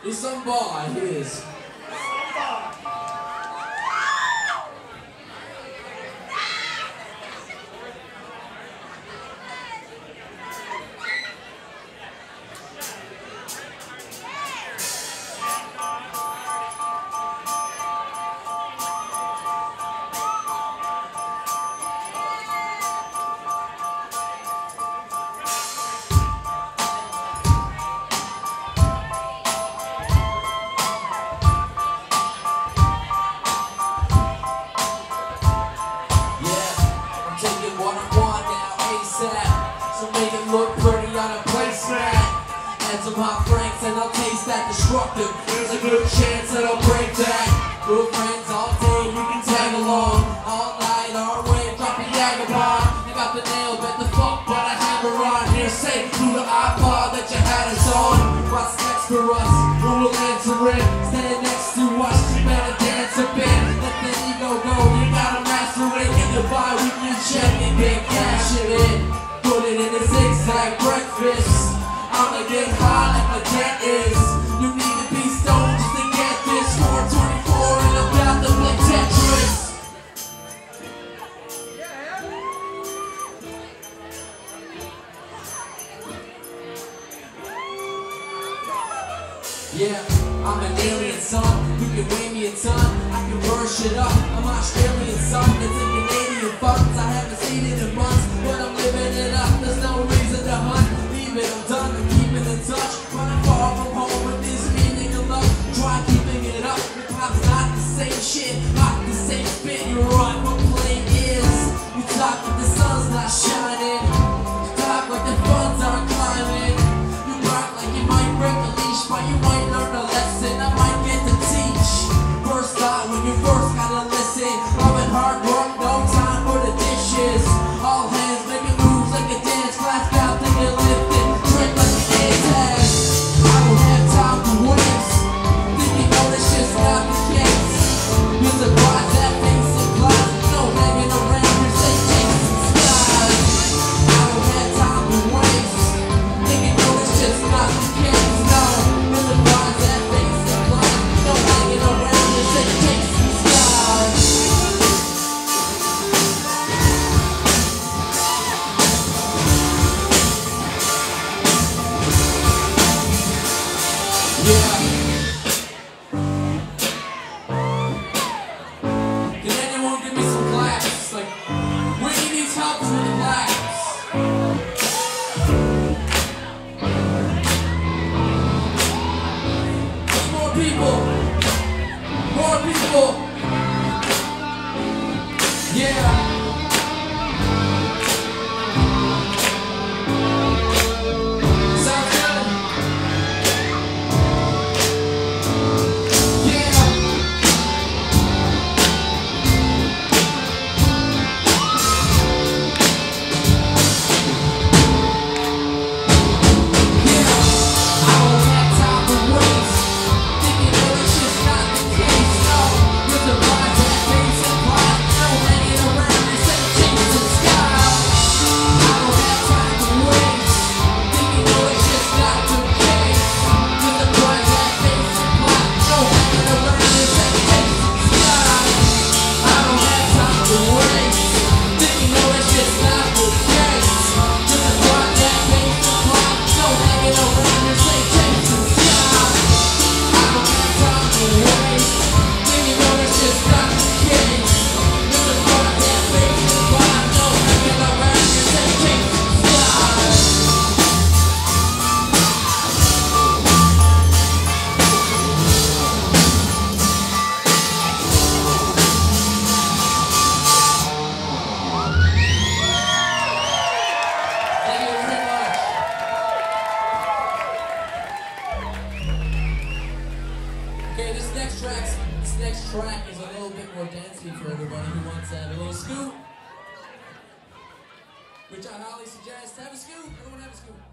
is some boy, his. So make it look pretty on a placemat. And some hot franks and I'll taste that destructive. There's a good chance that I'll break that. Good friends all day, you can tag along. All night, our way, drop a Yagabon. I got the nail, bet the fuck, but I have her on. Here, say through the iPod that you had us on. What's next for us? Who will answer it? Stand next to us, you better dance a bit. Let the ego go, you gotta master it. Get the vibe, we can check and get cash in it. Put it in a zigzag breakfast. I'ma get high like my jet is. You need to be stoned just to get this. 424 and I'm about to play Tetris. Yeah, I'm an alien son. You can weigh me a ton. I can burn shit up. I'm Australian son. It's a Canadian funds. I haven't seen it in months, but I'm living it up. There's no reason to hunt. Leave it, I'm done. I'm keeping in touch. Running far from home with this meaning of love. Try keeping it up. Your pop's not the same shit, not the same spit. You're right, what play is. You talk like the sun's not shining. You talk like the funds aren't climbing. You bark like you might break a leash, but you might learn a lesson. I might get to teach. First thought when you first gotta listen. Loving hard work, no time for the dishes. All hands making moves like a dance class. Got thinking lifting, drink like an A-tag. I don't have time to waste. Think you know this shit's not the case. You're surprised that face implies no hanging around here, say takes and skies. I don't have time to waste. Think you know this shit's not the case. No, you're surprised that face implies no hanging around here, say takes and skies. Yeah. Can anyone give me some claps? Like, Whitney needs help with the claps. More people. More people. Yeah. Sounds good. Yeah. Okay, this next track is a little bit more dancey for everybody who wants to have a little scoop, which I highly suggest. Have a scoop. Everyone have a scoop.